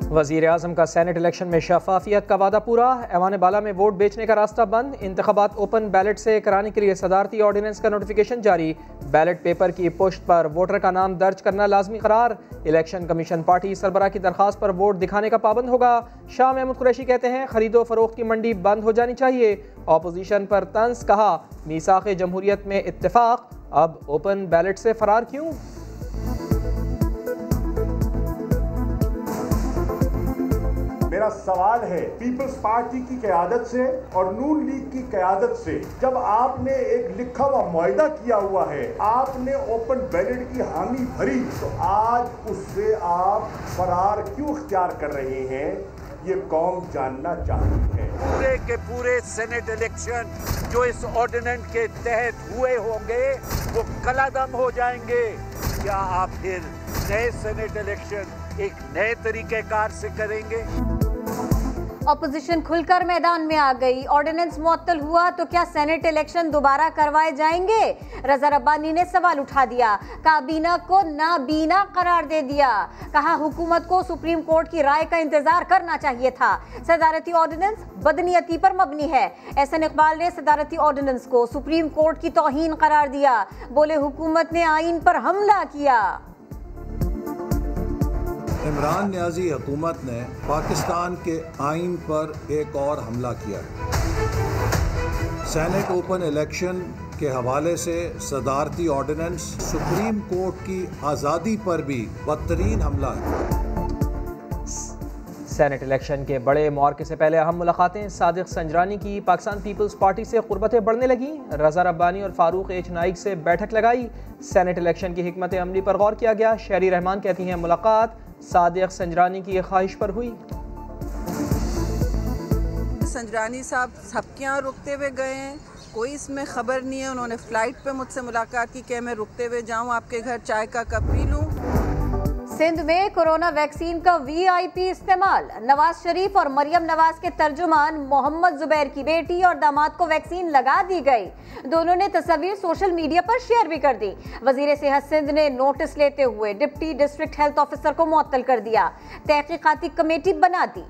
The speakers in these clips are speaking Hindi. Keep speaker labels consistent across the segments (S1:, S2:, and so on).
S1: वज़ीर आज़म का सेनेट इलेक्शन में शफाफियत का वादा पूरा। ऐवान बाला में वोट बेचने का रास्ता बंद। इंतखाबात ओपन बैलेट से कराने के लिए सदारती ऑर्डिनेंस का नोटिफिकेशन जारी। बैलेट पेपर की पुश्त पर वोटर का नाम दर्ज करना लाजमी करार। इलेक्शन कमीशन पार्टी सरबराह की दरखास्त पर वोट दिखाने का पाबंद होगा। शाह महमूद कुरैशी कहते हैं खरीदो फरोख्त की मंडी बंद हो जानी चाहिए। ऑपोजिशन पर तंज, कहा मीसाक़े जमहूरियत में इत्तेफाक, अब ओपन बैलेट से फरार क्यों।
S2: मेरा सवाल है पीपल्स पार्टी की क़यादत से और नून लीग की क़यादत से, जब आपने एक लिखा हुआ मुआहदा किया हुआ है, आपने ओपन बैलेट की हामी भरी, तो आज उससे आप फरार क्यों इख्तियार कर रहे हैं, ये कौम जानना चाहती है।
S3: पूरे के पूरे सेनेट इलेक्शन जो इस ऑर्डिनेंस के तहत हुए होंगे वो कलादम हो जाएंगे। क्या आप फिर नए सेनेट इलेक्शन एक नए तरीक़ेकार से करेंगे?
S4: ऑपोजिशन खुलकर मैदान में आ गई। ऑर्डिनेंस मुअत्तल हुआ तो क्या सेनेट इलेक्शन दोबारा करवाए जाएंगे? रजा रब्बानी ने सवाल उठा दिया। काबीना को नाबीना करार दे दिया। कहा हुकूमत को सुप्रीम कोर्ट की राय का इंतजार करना चाहिए था। सदारती ऑर्डिनेंस बदनीयती पर मबनी है। एहसन इकबाल ने सदारती ऑर्डिनेंस को सुप्रीम कोर्ट की तौहीन करार दिया। बोले हुकूमत ने आईन पर हमला किया।
S5: इमरान नियाज़ी हुकूमत ने पाकिस्तान के आइन पर एक और हमला किया। सेनेट ओपन इलेक्शन के हवाले से सदारती ऑर्डिनेंस सुप्रीम कोर्ट की आज़ादी पर भी बदतरीन हमला है।
S1: सेनेट इलेक्शन के बड़े मौके से पहले अहम मुलाकातें। सादिक संजरानी की पाकिस्तान पीपल्स पार्टी से कुर्बतें बढ़ने लगी। रजा रब्बानी और फारूक एच नाइक से बैठक लगाई। सेनेट इलेक्शन की हिकमत अमली पर गौर किया गया। शहरी रहमान कहती हैं मुलाकात सादिक संजरानी की ख्वाहिश पर हुई।
S6: संजरानी साहब सबके यहाँ रुकते हुए गए हैं, कोई इसमें खबर नहीं है। उन्होंने फ़्लाइट पे मुझसे मुलाकात की कि मैं रुकते हुए जाऊँ आपके घर, चाय का कप पी लूँ।
S4: सिंध में कोरोना वैक्सीन का VIP इस्तेमाल। नवाज शरीफ और मरियम नवाज के तर्जुमान मोहम्मद जुबैर की बेटी और दामाद को वैक्सीन लगा दी गई। दोनों ने तस्वीर सोशल मीडिया पर शेयर भी कर दी। वजीर सेहत सिंध ने नोटिस लेते हुए डिप्टी डिस्ट्रिक्ट हेल्थ ऑफिसर को मुअत्तल कर दिया। तहकीकाती कमेटी बना दी।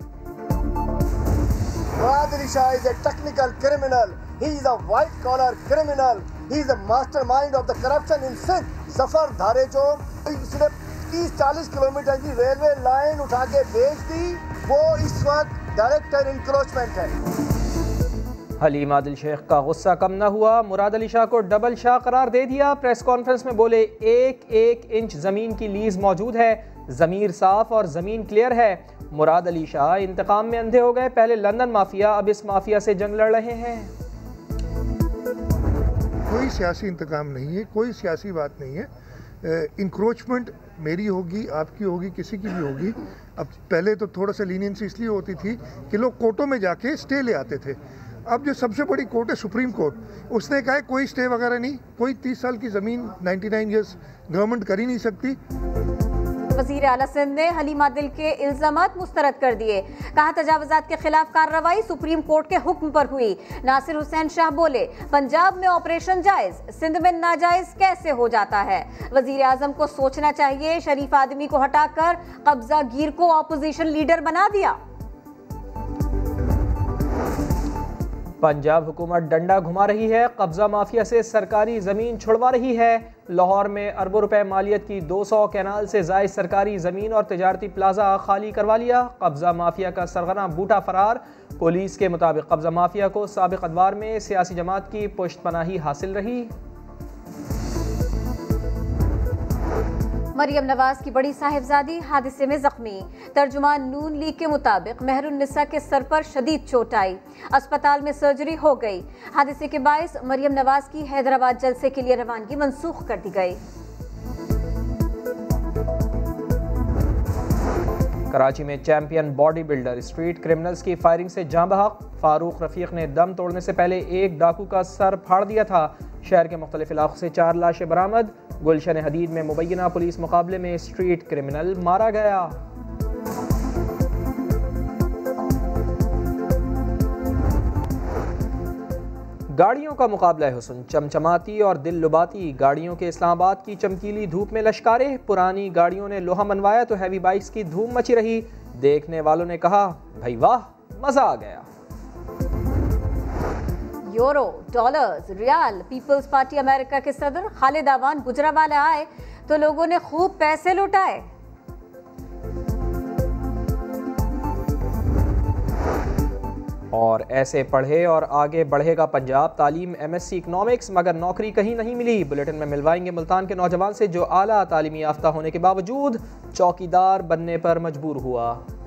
S7: Murad Ali Shah is a technical criminal. He is a white collar criminal. He is a mastermind of the corruption in Sindh. सफर धारे जो उसने 30-40 किलोमीटर की रेलवे लाइन उठा के बेच दी, वो इस वक्त डायरेक्टर इंक्रोचमेंट है।
S1: हलीम आदिल शेख का गुस्सा कम न हुआ। मुराद अली शाह को डबल शाह करार दे दिया। प्रेस कॉन्फ्रेंस में बोले 1-1 इंच जमीन की लीज मौजूद है, जमीर साफ और जमीन क्लियर है। मुराद अली शाह इंतकाम में अंधे हो गए। पहले लंदन माफिया, अब इस माफिया से जंग लड़ रहे हैं।
S8: कोई सियासी इंतकाम नहीं है, कोई सियासी बात नहीं है। इंक्रोचमेंट मेरी होगी, आपकी होगी, किसी की भी होगी। अब पहले तो थोड़ा सा लीनियंसी इसलिए होती थी कि लोग कोर्टों में जाके स्टे ले आते थे। अब जो सबसे बड़ी कोर्ट है सुप्रीम कोर्ट, उसने कहा है कोई स्टे वगैरह नहीं, कोई 30 साल की ज़मीन 99 ईयर्स गवर्नमेंट कर ही नहीं सकती।
S4: वज़ीर आला सिंध ने हलीम आदिल के इल्ज़ामात मुस्तरद कर दिए। कहा तजावुज़ात के खिलाफ कार्रवाई सुप्रीम कोर्ट के हुक्म पर हुई। नासिर हुसैन शाह बोले पंजाब में ऑपरेशन जायज़, सिंध में नाजायज़ कैसे हो जाता है। वज़ीर आज़म को सोचना चाहिए, शरीफ आदमी को हटाकर कब्जा गिर को ऑपोजिशन लीडर बना दिया।
S1: पंजाब हुकूमत डंडा घुमा रही है, कब्जा माफिया से सरकारी ज़मीन छुड़वा रही है। लाहौर में अरबों रुपए मालियत की 200 कैनाल से जायद सरकारी ज़मीन और तिजारती प्लाजा खाली करवा लिया। कब्जा माफिया का सरगना बूटा फरार। पुलिस के मुताबिक कब्जा माफिया को साबिक अदवार में सियासी जमात की पुश्तपनाही हासिल रही।
S4: मरियम नवाज की बड़ी साहिबजादी हादसे में जख्मी। तर्जुमान नून लीग के मुताबिक मेहरुन्निसा के सर पर शदीद चोट आई, अस्पताल में सर्जरी हो गई। हादसे के बायस मरियम नवाज की हैदराबाद जलसे के लिए रवानगी मंसूख कर दी गई।
S1: कराची में champion body builder street criminals की फायरिंग से जाँ बहक। फारूक रफीक ने दम तोड़ने से पहले एक डाकू का सर फाड़ दिया था। शहर के मुख्तलिफ इलाकों से 4 लाशें बरामद। गुलशन हदीद में मुबैना पुलिस मुकाबले में स्ट्रीट क्रिमिनल मारा गया। गाड़ियों का मुकाबला है हुस्न, चमचमाती और दिल लुभाती गाड़ियों के इस्लामाबाद की चमकीली धूप में लश्कारे। पुरानी गाड़ियों ने लोहा मनवाया तो हैवी बाइक्स की धूम मची रही। देखने वालों ने कहा, भाई वाह, मजा आ गया।
S4: Euro, dollars, riyal. Peoples Party America के सदर खालिद अवान गुजरावाला आए तो लोगों ने खूब पैसे लुटाए।
S1: और ऐसे पढ़े और आगे बढ़ेगा पंजाब, तालीम MSc इकनॉमिक्स, मगर नौकरी कहीं नहीं मिली। बुलेटिन में मिलवाएंगे मुल्तान के नौजवान से जो आला तालीमी याफ्ता होने के बावजूद चौकीदार बनने पर मजबूर हुआ।